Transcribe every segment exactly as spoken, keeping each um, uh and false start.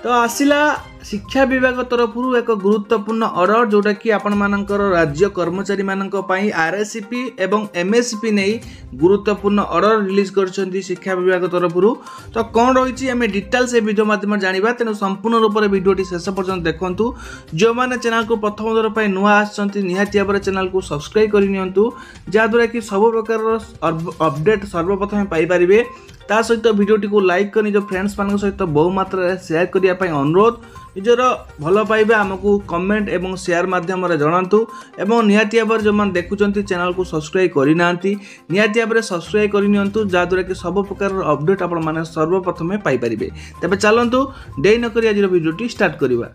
तो आसिला शिक्षा विभाग तरफ एक गुरुत्वपूर्ण ऑर्डर जोटा कि आपण मानकर राज्य कर्मचारी मानक पई आरएससीपी एवं एमएससीपी नहीं गुरुत्वपूर्ण ऑर्डर रिलीज करछंती शिक्षा विभाग तरफ। तो कौन रही आम डिटेल्स ए वीडियो माध्यम जाना तेणु संपूर्ण रूप से वीडियोटी शेष पर्यंत देखूँ। जो मैंने चैनल को प्रथम दर पर नुआ आसछंती निहाती भाव चैनल को सब्सक्राइब करनियंतु जहाँद्वारा कि सब प्रकार अपडेट सर्वप्रथम पाई परिबे। ता सहित वीडियोटी को लाइक कर निज फ्रेंड्स मान सहित बहु मात्रा शेयर करने अनुरोध। निजर भल पाइबे आमको कमेंट एवं शेयर माध्यम जनातु एवं निहाती भाव जो मैंने देखुं चैनल को सब्सक्राइब करना निहाती भाव सब्सक्राइब करनियंतु जहाँद्वारा कि सब प्रकार अपडेट आपण माने सर्वप्रथम पाई परिबे। तबे चलंतु देरी न करी आज वीडियोटी स्टार्ट करबा।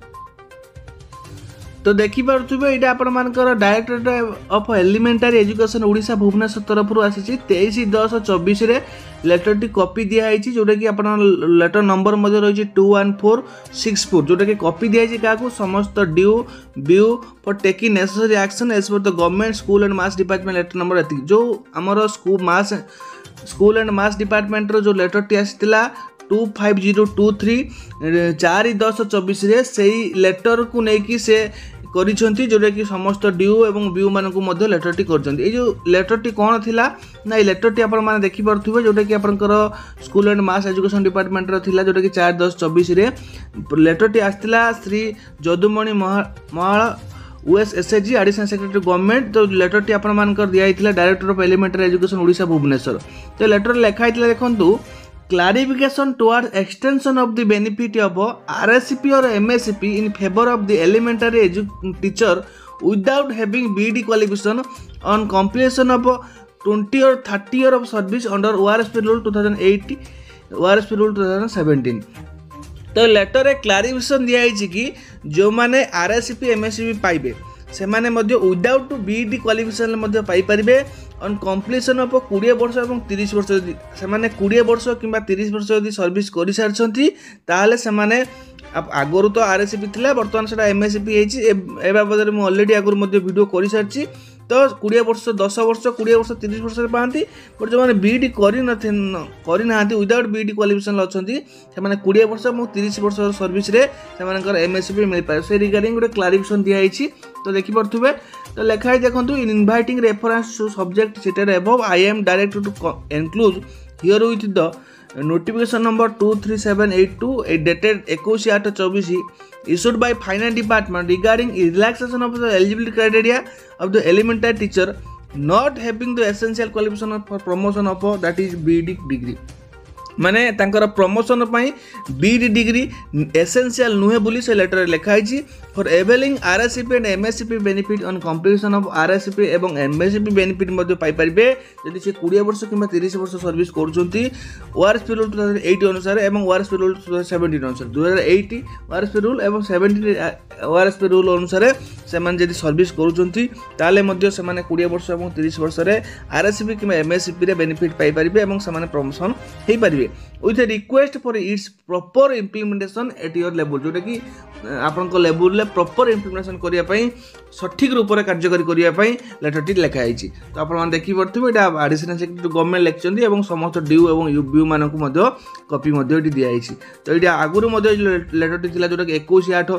तो देखिपे ये आपर directorate of elementary education Odisha Bhubaneswar तरफ आसी तेईस दस चौबीस लेटर टी कॉपी दिखाई जोटा कि आप लेटर नंबर रही two one four six four जोटा कि कॉपी दिखाई क्या समस्त due view for taking necessary action as per the government school and mass department letter number एति जो आमर school mass school and mass department जो लेटर टी आसाला two five zero two three चार दस चौबीस से लेटर को लेकिन से करिसेंती जोटा कि समस्त ड्यू एवं व्यू मानक मध्य लेटर टी करछंती। जो लेटर टी कौन थिला ना ये लेटर टी आपण माने देखि परथुबे जोटा कि आपनकर school and mass education department रो थिला जोटा कि चार दस चौबीस रे लेटर टी आस्तिला Shri Jadumani Mahal US SHG additional secretary government. तो लेटर टी आपण मानकर दिया हितला director of elementary education Odisha Bhubaneswar. तो लेटर लेखा हितला देखंतु clarification towards extension of the benefit of R S C P or M S C P in favor of the elementary edu- teacher without having B E D qualification on completion of twenty or thirty year of service under O R S P rule two thousand eight O R S P rule two thousand seventeen। तो letter रे clarification दिया कि जो माने R S C P M S C P पाइबे से माने मध्य विदाउट बीईडी क्वालिफिकेशन मध्य पाई परिबे ऑन कंप्लीशन ऑफ बीस वर्ष और तीस वर्ष यदि से माने बीस वर्ष किंबा तीस वर्ष यदि सर्विस करि सारछंती ताले से माने आगुरी तो आरएससीपी थिला वर्तमान सेटा एमएससीपी हेछि ए बाबद मु ऑलरेडी आगुरी मध्य वीडियो करि सारछि। तो बीस वर्ष दस वर्ष बीस वर्ष तीस वर्ष पाती बट जो मैंने बीईडी करना विदाउट बीईडी क्वालिफिकेशन अच्छी से बीस वर्ष और तीस वर्ष सर्विस रे से एमएससीपी मिल पाए से रिगार्डिंग गोटे क्लारिफिकेशन दिखाई। तो देखिपे तो लिखाई देखो in inviting reference to subject cited above I am directed to enclose here with the notification number two three seven eight two dated इक्कीस आठ चौबीस issued by finance department regarding relaxation of the eligibility criteria of the elementary teacher not having the essential qualification for promotion of that is B E D degree माने तांकर promotion B.Ed degree essential नुहे बोली से letter लिखाई for availing RSCP and MSCP benefit on completion of RSCP एवं MSCP benefit मध्य पाई परिबे यदि से बीस वर्ष किंबा तीस वर्ष सर्विस करछंती ORSP rule two thousand eight अनुसार एवं ORSP rule two thousand seventeen अनुसार दो हज़ार आठ ओआरएसपी रूल एवं सेवेंटीन ओआरएसपी रूल अनुसार से माने यदि सर्विस करछंती ताले मध्य से माने बीस वर्ष एवं तीस वर्ष रे आरएससीपी किंबा एमएससीपी रे बेनिफिट पाई परिबे एवं से माने प्रमोशन हेई परिबे with a request for its proper implementation at your level जोटा कि आपण को लेवल ले प्रॉपर इम्प्लीमेंटेशन करिया पई सठिक रूप रे कार्यकारी करिया पई लेटर टी लिखा आइछि। तो आपण मान देखि परथुबे एटा एडिशनल सेक्रेटरी गवर्नमेंट लेखचंदी एवं समस्त ड्यू एवं यूबीयू मानकु मध्य कॉपी मध्य एटी दिया आइछि। तो एटा आगुरु मध्य लेटर टी थिला जोटा कि इक्कीस आठ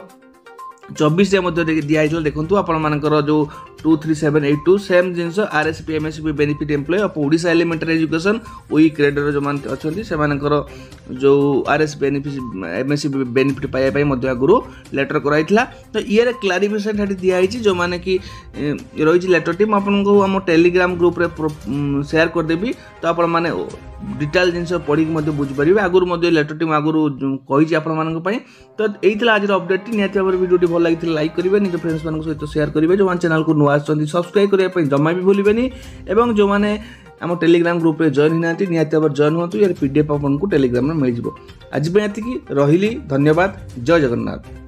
चौबीस दिखाई देखो आपण मानकर जो two three seven eight two same जिनस RSCP MSCP benefit employ of Odisha elementary education ओई क्रेडर जो मान अच्छी से जो आरएससीपी एमएससीपी बेनिफिट पाइबा आगुरी लेटर कराइला। तो ये क्लारिफिकेशन ये दिखाई जो मैंने कि रही लेटर टी मुझे आम टेलीग्राम ग्रुप रे शेयर करदेवी। तो आपण मैंने डिटेल जिन पढ़ी बुझीपारे आगुरी लेटर टी आगुरी कही आपण तो यही आज अपडेट निहती भाव वीडियो भल लगी लाइक करेंगे निज फ्रेंड्स मान सहित शेयर करेंगे जो चैनल को नुआ सब्सक्राइब करने जमा भी भूलें एवं जो मैंने आम टेलीग्राम ग्रुप रे जॉइन ना निहती भाव जॉइन हूँ यार पीडीएफ आपको टेलीग्राम में मिल जाए। आज ये रही धन्यवाद। जय जगन्नाथ।